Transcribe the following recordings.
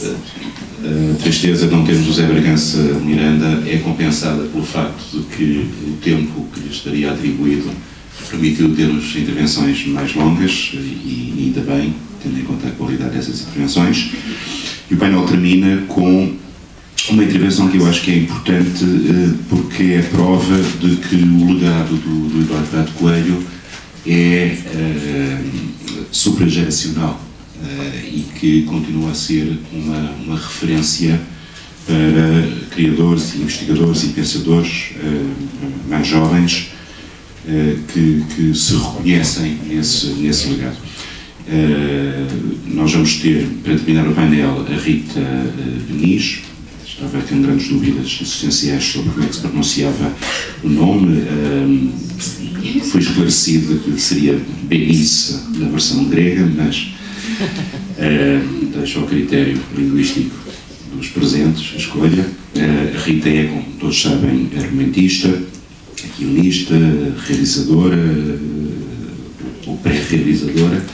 A tristeza de não termos o José Bragança Miranda é compensada pelo facto de que o tempo que lhe estaria atribuído permitiu termos intervenções mais longas, e ainda bem, tendo em conta a qualidade dessas intervenções. E o painel termina com uma intervenção que eu acho que é importante, porque é a prova de que o legado do Eduardo Prado Coelho é suprageracional e que continua a ser uma referência para criadores, investigadores e pensadores mais jovens que se reconhecem nesse legado. Nós vamos ter, para terminar o painel, a Rita Beniz. Estava com grandes dúvidas existenciais sobre como é que se pronunciava o nome. Foi esclarecido que seria Benice na versão grega, mas deixo ao critério linguístico dos presentes a escolha. A Rita é, como todos sabem, argumentista, guionista, realizadora, ou pré-realizadora,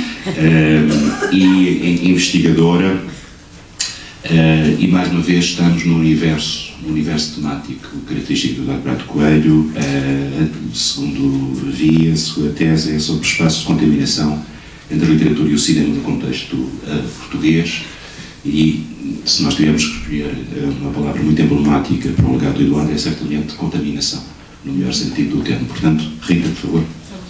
e investigadora. E mais uma vez estamos no universo temático característico do Eduardo Prado Coelho. Segundo vi, a sua tese é sobre o espaço de contaminação entre a literatura e o cinema no contexto português, e se nós tivermos que escolher uma palavra muito emblemática para o legado do Eduardo, é certamente contaminação, no melhor sentido do termo. Portanto, Rita, por favor.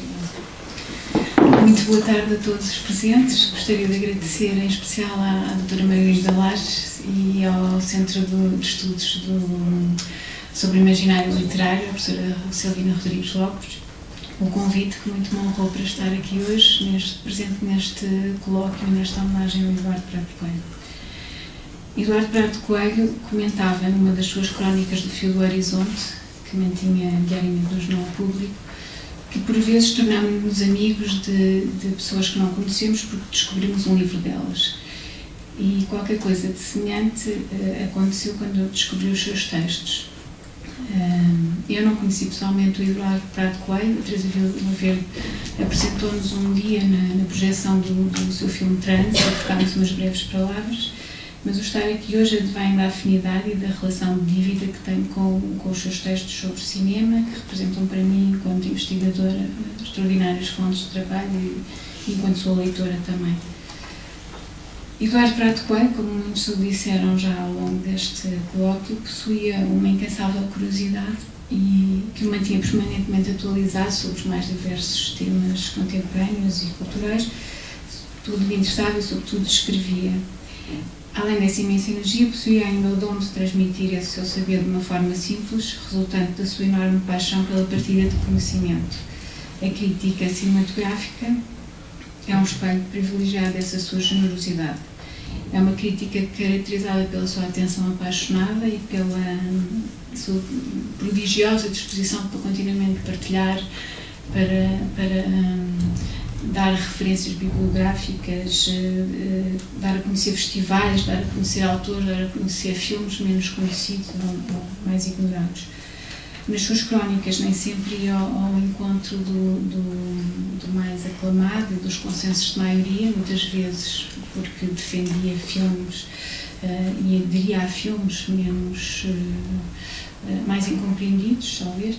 Muito boa tarde a todos os presentes. Gostaria de agradecer em especial à doutora Margarida Lages e ao Centro de Estudos sobre Imaginário Literário, a professora Silvina Rodrigues Lopes, o convite que muito me honrou para estar aqui hoje, presente neste colóquio, nesta homenagem ao Eduardo Prado Coelho. Eduardo Prado Coelho comentava numa das suas crónicas do Fio do Horizonte, que mantinha diariamente no Jornal Público, que por vezes tornámos-nos amigos de pessoas que não conhecemos porque descobrimos um livro delas. E qualquer coisa de semelhante aconteceu quando eu descobri os seus textos. Eu não conheci pessoalmente o Eduardo Prado Coelho. A Teresa Vila Verde apresentou-nos um dia na projeção do seu filme Trânsito, e trocámos umas breves palavras, mas o estar aqui hoje advém da afinidade e da relação de dívida que tenho com os seus textos sobre cinema, que representam para mim, enquanto investigadora, extraordinárias fontes de trabalho e enquanto sou leitora também. Eduardo Prado Coelho, como muitos o disseram já ao longo deste colóquio, possuía uma incansável curiosidade e que o mantinha permanentemente atualizado sobre os mais diversos temas contemporâneos e culturais. Tudo lhe interessava e, sobretudo, escrevia. Além dessa imensa energia, possuía ainda o dom de transmitir esse seu saber de uma forma simples, resultante da sua enorme paixão pela partilha de conhecimento. A crítica cinematográfica é um espelho privilegiado dessa sua generosidade. É uma crítica caracterizada pela sua atenção apaixonada e pela sua prodigiosa disposição para continuamente partilhar, para dar referências bibliográficas, dar a conhecer festivais, dar a conhecer autores, dar a conhecer filmes menos conhecidos ou mais ignorados. Nas suas crónicas nem sempre ia ao encontro do mais aclamado e dos consensos de maioria, muitas vezes porque defendia filmes e aderia a filmes menos, mais incompreendidos, talvez,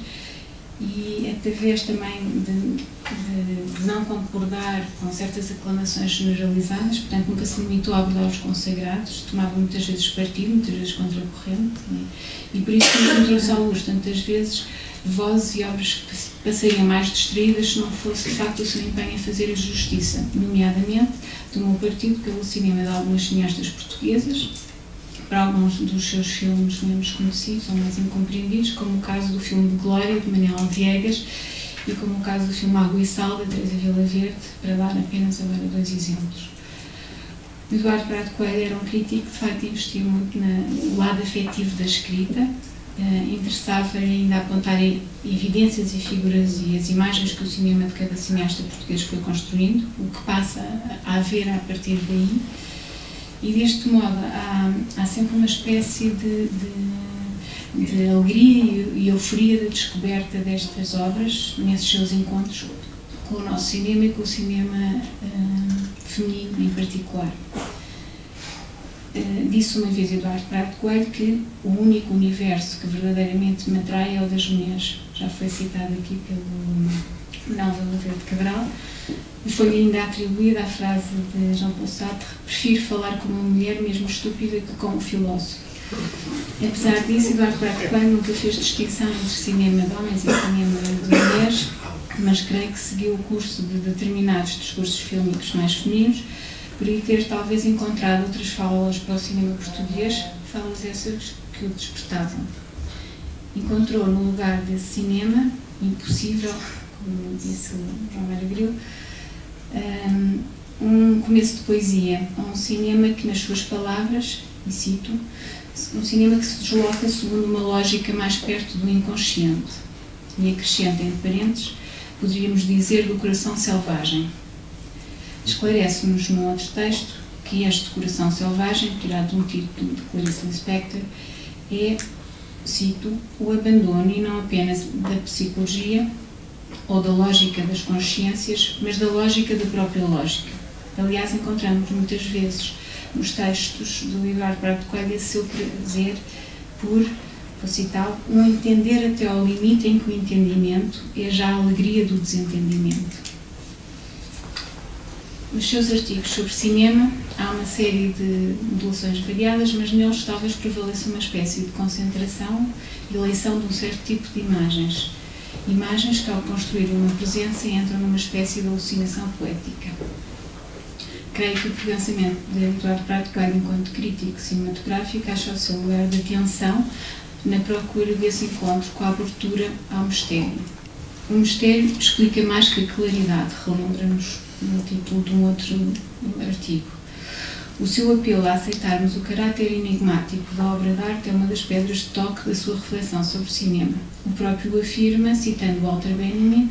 e através também de não concordar com certas aclamações generalizadas, portanto nunca se limitou a abordar os consagrados, tomava muitas vezes partido, muitas vezes contra a corrente, e por isso trouxe à luz tantas vezes vozes e obras que passariam mais distraídas se não fosse de facto o seu empenho em fazer justiça. Nomeadamente, tomou partido pelo cinema de algumas cineastas portuguesas, para alguns dos seus filmes menos conhecidos ou mais incompreendidos, como o caso do filme de Glória, de Manuel Viegas, e como o caso do filme Água e Sal, da Teresa Vila Verde, para dar apenas agora 2 exemplos. Eduardo Prado Coelho era um crítico que, de facto, investiu muito no lado afetivo da escrita, interessava ainda apontar evidências e figuras e as imagens que o cinema de cada cineasta português foi construindo, o que passa a haver a partir daí. E deste modo há sempre uma espécie de alegria e euforia da descoberta destas obras, nesses seus encontros com o nosso cinema e com o cinema feminino em particular. Disse uma vez Eduardo Prado Coelho que o único universo que verdadeiramente me atrai é o das mulheres. Já foi citado aqui pelo Manuel Valverde Cabral, e foi ainda atribuída a frase de Jean Paul Sartre: prefiro falar com uma mulher mesmo estúpida que com um filósofo. Apesar disso, Eduardo Prado Coelho nunca fez distinção entre cinema de homens e cinema de mulheres, mas creio que seguiu o curso de determinados discursos fílmicos mais femininos, por aí ter talvez encontrado outras falas para o cinema português, falas essas que o despertavam. Encontrou no lugar desse cinema impossível, como disse o João Maragril, um começo de poesia, um cinema que, nas suas palavras, e cito, um cinema que se desloca segundo uma lógica mais perto do inconsciente, e acrescenta, entre parênteses, poderíamos dizer, do coração selvagem. Esclarece-nos num outro texto que este coração selvagem, tirado de um título de Clarice Lispector, é, cito, o abandono e não apenas da psicologia ou da lógica das consciências, mas da lógica da própria lógica. Aliás, encontramos muitas vezes nos textos do Eduardo Prado Coelho esse seu prazer por, vou citá-lo, um entender até ao limite em que o entendimento é já a alegria do desentendimento. Nos seus artigos sobre cinema há uma série de modulações variadas, mas neles talvez prevaleça uma espécie de concentração e eleição de um certo tipo de imagens. Imagens que, ao construir uma presença, entram numa espécie de alucinação poética. Creio que o pensamento de Eduardo Prado Coelho, enquanto crítico cinematográfico, acha o seu lugar de atenção na procura desse encontro com a abertura ao mistério. O mistério explica mais que a claridade, relembra-nos no título de um outro artigo. O seu apelo a aceitarmos o caráter enigmático da obra de arte é uma das pedras de toque da sua reflexão sobre o cinema. O próprio afirma, citando Walter Benjamin,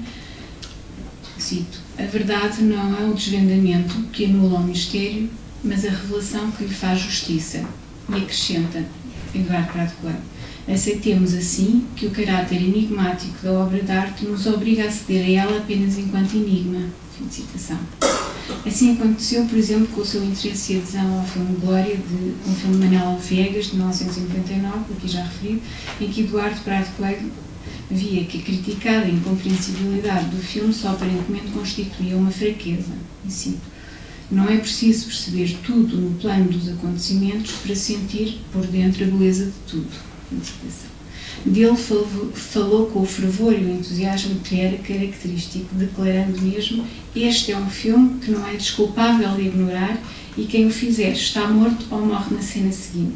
cito, a verdade não é o desvendamento que anula o mistério, mas a revelação que lhe faz justiça. E acrescenta Eduardo Prado Coelho, aceitemos assim que o caráter enigmático da obra de arte nos obriga a aceder a ela apenas enquanto enigma. Fim de citação. Assim aconteceu, por exemplo, com o seu interesse e adesão ao filme Glória, de um filme de Manuel Viegas, de 1959, aqui já referido, em que Eduardo Prado Coelho via que a criticada incompreensibilidade do filme só aparentemente constituía uma fraqueza. E cito, não é preciso perceber tudo no plano dos acontecimentos para sentir por dentro a beleza de tudo. Fim de citação. Dele falou com o fervor e o entusiasmo que lhe era característico, declarando mesmo: este é um filme que não é desculpável de ignorar e quem o fizer está morto ou morre na cena seguinte.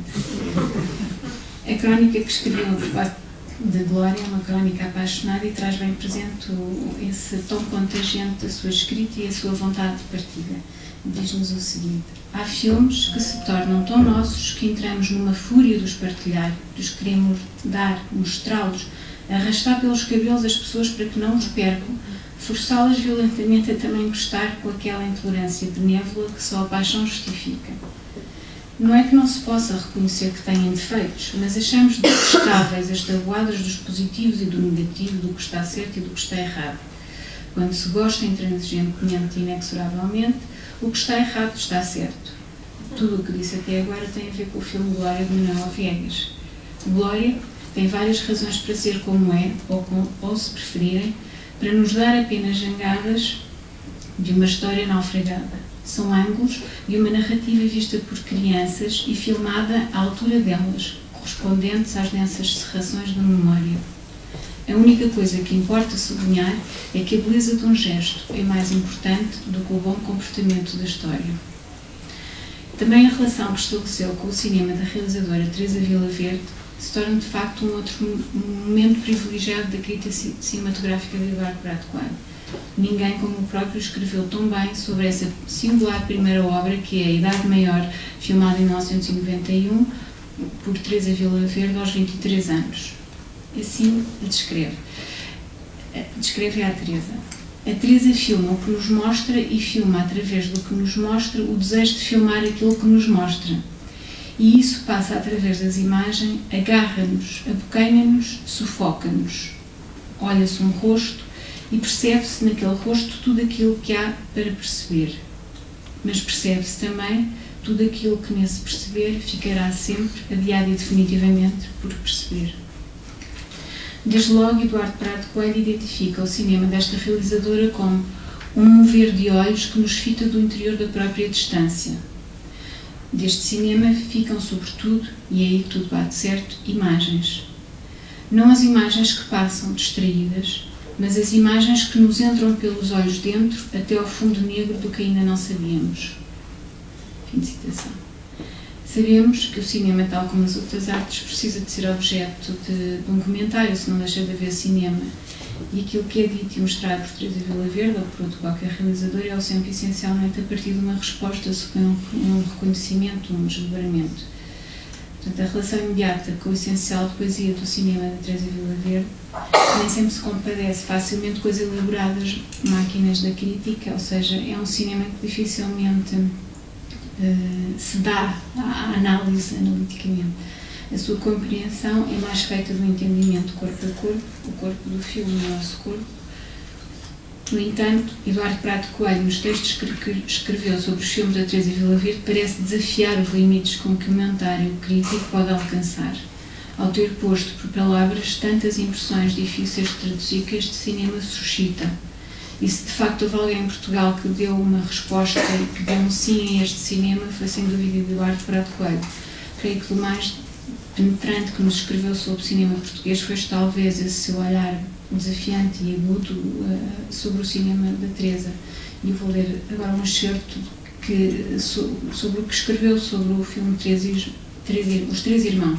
A crónica que escreveu de Glória é uma crónica apaixonada e traz bem presente esse tom contagiante da sua escrita e a sua vontade de partilha. Diz-nos o seguinte: há filmes que se tornam tão nossos que entramos numa fúria de os partilhar, de os queremos dar, mostrá-los, arrastar pelos cabelos as pessoas para que não os percam, forçá-las violentamente a também gostar com aquela intolerância benévola que só a paixão justifica. Não é que não se possa reconhecer que têm defeitos, mas achamos detestáveis as tabuadas dos positivos e do negativo, do que está certo e do que está errado. Quando se gosta intransigentemente e inexoravelmente, o que está errado está certo. Tudo o que disse até agora tem a ver com o filme Glória de Manuel Viegas. Glória tem várias razões para ser como é, ou se preferirem, para nos dar apenas jangadas de uma história naufragada. São ângulos de uma narrativa vista por crianças e filmada à altura delas, correspondentes às densas serrações da memória. A única coisa que importa sublinhar é que a beleza de um gesto é mais importante do que o bom comportamento da história. Também a relação que estabeleceu com o cinema da realizadora Teresa Vila Verde se torna de facto um outro momento privilegiado da crítica cinematográfica de Eduardo Prado Coelho. Ninguém como o próprio escreveu tão bem sobre essa singular primeira obra que é A Idade Maior, filmada em 1991 por Teresa Vila Verde aos 23 anos. Assim descreve a Teresa. A Teresa filma o que nos mostra e filma através do que nos mostra o desejo de filmar aquilo que nos mostra. E isso passa através das imagens, agarra-nos, abocanha-nos, sufoca-nos. Olha-se um rosto e percebe-se naquele rosto tudo aquilo que há para perceber. Mas percebe-se também tudo aquilo que nesse perceber ficará sempre, adiado e definitivamente, por perceber. Desde logo, Eduardo Prado Coelho identifica o cinema desta realizadora como um mover de olhos que nos fita do interior da própria distância. Deste cinema ficam, sobretudo, e é aí que tudo bate certo, imagens. Não as imagens que passam distraídas, mas as imagens que nos entram pelos olhos dentro até ao fundo negro do que ainda não sabíamos. Fim de citação. Sabemos que o cinema, tal como as outras artes, precisa de ser objeto de um comentário, se não deixa de haver cinema. E aquilo que é dito e mostrado por Teresa Vilaverde ou por outro qualquer realizador é sempre essencialmente a partir de uma resposta, um reconhecimento, um desdobramento. Portanto, a relação imediata com o essencial de poesia do cinema de Teresa Vilaverde nem sempre se compadece facilmente com as elaboradas máquinas da crítica, ou seja, é um cinema que dificilmente se dá à análise analiticamente. A sua compreensão é mais feita do entendimento corpo a corpo, o corpo do filme e o nosso corpo. No entanto, Eduardo Prado Coelho, nos textos que escreveu sobre os filmes da Teresa Vilaverde, parece desafiar os limites com que o comentário crítico pode alcançar, ao ter posto por palavras tantas impressões difíceis de traduzir que este cinema suscita. E se de facto houve alguém em Portugal que deu uma resposta e que deu um sim a este cinema, foi sem dúvida Eduardo Prado Coelho. Creio que do mais penetrante que nos escreveu sobre o cinema português foi talvez esse seu olhar desafiante e agudo sobre o cinema da Teresa. E eu vou ler agora um excerto sobre o que escreveu sobre o filme Os Três Irmãos.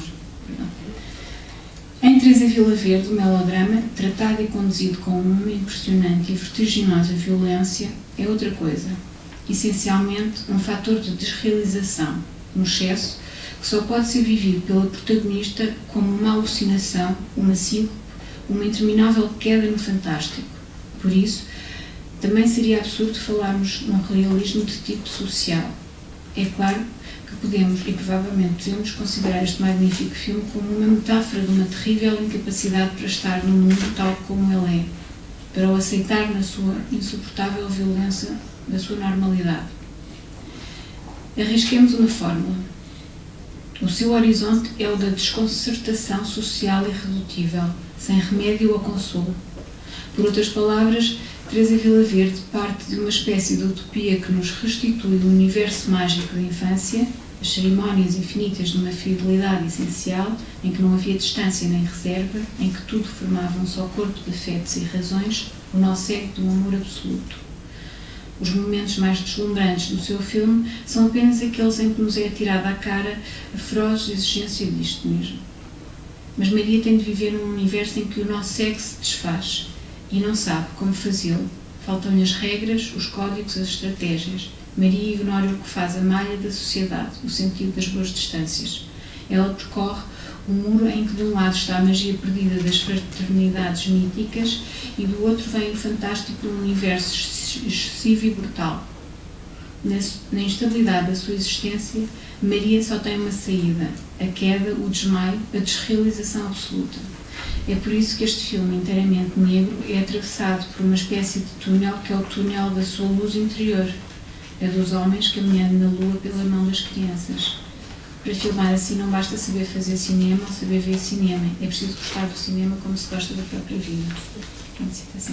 Em Teresa Vilaverde, o melodrama, tratado e conduzido com uma impressionante e vertiginosa violência, é outra coisa. Essencialmente, um fator de desrealização, um excesso, que só pode ser vivido pela protagonista como uma alucinação, uma síncope, uma interminável queda no fantástico. Por isso, também seria absurdo falarmos num realismo de tipo social. É claro que podemos, e provavelmente devemos, considerar este magnífico filme como uma metáfora de uma terrível incapacidade para estar no mundo tal como ele é, para o aceitar na sua insuportável violência da sua normalidade. Arrisquemos uma fórmula. O seu horizonte é o da desconcertação social irredutível, sem remédio ou consolo. Por outras palavras, Teresa Vilaverde parte de uma espécie de utopia que nos restitui o universo mágico da infância, as cerimónias infinitas de uma fidelidade essencial, em que não havia distância nem reserva, em que tudo formava um só corpo de afetos e razões, o nó cego de um amor absoluto. Os momentos mais deslumbrantes do seu filme são apenas aqueles em que nos é atirada à cara a feroz exigência disto mesmo. Mas Maria tem de viver num universo em que o nó cego se desfaz e não sabe como fazê-lo. Faltam-lhe as regras, os códigos, as estratégias. Maria ignora o que faz a malha da sociedade, o sentido das boas distâncias. Ela percorre o muro em que de um lado está a magia perdida das fraternidades míticas e do outro vem o fantástico de um universo excessivo e brutal. Na instabilidade da sua existência, Maria só tem uma saída: a queda, o desmaio, a desrealização absoluta. É por isso que este filme, inteiramente negro, é atravessado por uma espécie de túnel que é o túnel da sua luz interior, a dos homens caminhando na lua pela mão das crianças. Para filmar assim não basta saber fazer cinema ou saber ver cinema, é preciso gostar do cinema como se gosta da própria vida. Citação.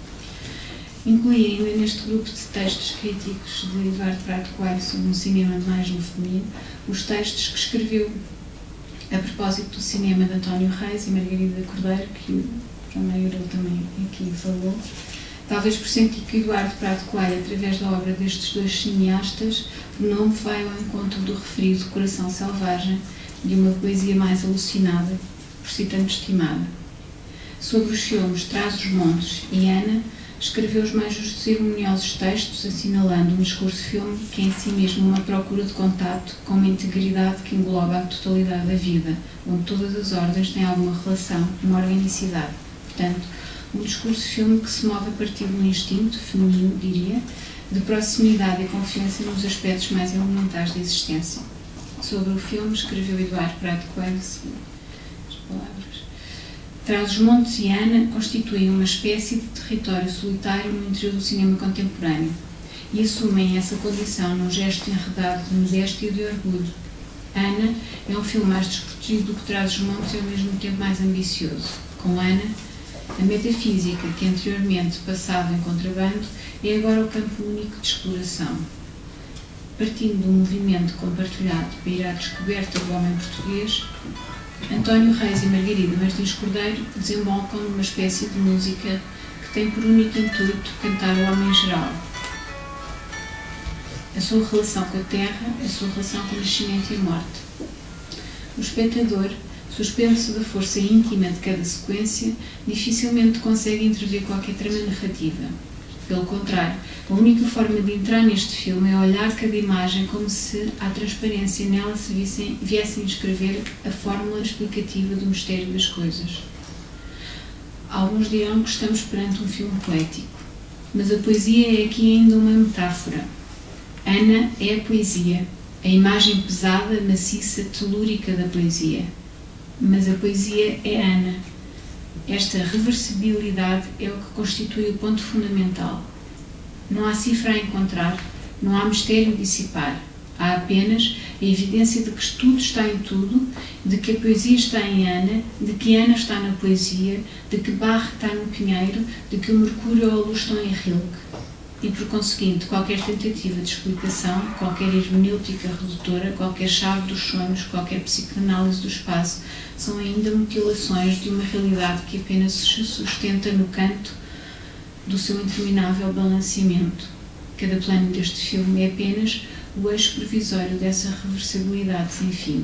Inclui ainda neste grupo de textos críticos de Eduardo Prado Coelho sobre um cinema mais no feminino os textos que escreveu a propósito do cinema de António Reis e Margarida Cordeiro, que o João Maior também aqui falou. Talvez por sentir que Eduardo Prado Coelho, através da obra destes dois cineastas, não vai ao encontro do referido Coração Selvagem, de uma poesia mais alucinada, por si tanto estimada. Sobre os filmes Trás-os-Montes e Ana, escreveu os mais cerimoniosos textos, assinalando um discurso-filme que é em si mesmo uma procura de contato com uma integridade que engloba a totalidade da vida, onde todas as ordens têm alguma relação, uma organicidade. Portanto, um discurso-filme que se move a partir de um instinto, feminino, diria, de proximidade e confiança nos aspectos mais elementares da existência. Sobre o filme, escreveu Eduardo Prado Coelho as palavras. Trás-os-Montes e Ana constituem uma espécie de território solitário no interior do cinema contemporâneo. e assumem essa condição num gesto enredado de modéstia e de orgulho. Ana é um filme mais desprotegido que Trás-os-Montes e ao mesmo tempo mais ambicioso. Com Ana, a metafísica que anteriormente passava em contrabando é agora o campo único de exploração. Partindo de um movimento compartilhado para ir à descoberta do homem português, António Reis e Margarida Martins Cordeiro desembocam numa espécie de música que tem por único intuito cantar o homem geral. A sua relação com a terra, a sua relação com o nascimento e a morte. O espectador, suspenso da força íntima de cada sequência, dificilmente consegue entrever qualquer trama narrativa. Pelo contrário, a única forma de entrar neste filme é olhar cada imagem como se, à transparência nela, se viessem escrever a fórmula explicativa do mistério das coisas. Alguns dirão que estamos perante um filme poético, mas a poesia é aqui ainda uma metáfora. Ana é a poesia, a imagem pesada, maciça, telúrica da poesia. Mas a poesia é Ana. Esta reversibilidade é o que constitui o ponto fundamental. Não há cifra a encontrar, não há mistério a dissipar. Há apenas a evidência de que tudo está em tudo, de que a poesia está em Ana, de que Ana está na poesia, de que Barre está no Pinheiro, de que o Mercúrio ou a Luz estão em Rilke. E, por conseguinte, qualquer tentativa de explicação, qualquer hermenêutica redutora, qualquer chave dos sonhos, qualquer psicanálise do espaço, são ainda mutilações de uma realidade que apenas se sustenta no canto do seu interminável balanceamento. Cada plano deste filme é apenas o eixo provisório dessa reversibilidade sem fim.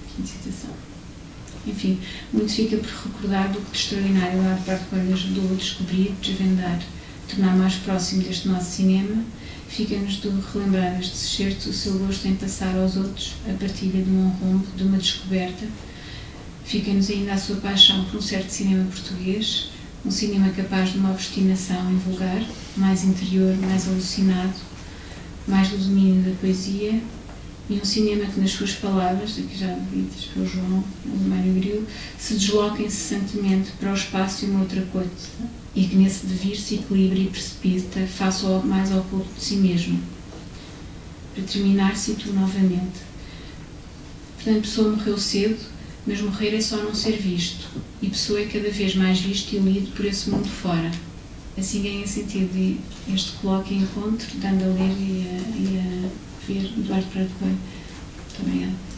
Enfim, muito fica por recordar do que de extraordinário a Eduardo Coelho ajudou a descobrir, desvendar, tornar mais próximo deste nosso cinema. Fica-nos de relembrar estes excertos o seu gosto em passar aos outros a partilha de um rombo, de uma descoberta. Fica-nos ainda a sua paixão por um certo cinema português, um cinema capaz de uma obstinação em vulgar, mais interior, mais alucinado, mais do domínio da poesia, e um cinema que, nas suas palavras, aqui já ditas pelo João Mário Grilo, se desloca incessantemente para o espaço e uma outra coisa, e que nesse devir se equilibra e precipita face ao mais oculto de si mesmo. Para terminar, cito novamente. Portanto, Pessoa morreu cedo, mas morrer é só não ser visto, e Pessoa é cada vez mais visto e lido por esse mundo fora. Assim ganha sentido este colóquio e encontro, dando a ler e a ver Eduardo Prado Coelho. Muito obrigada.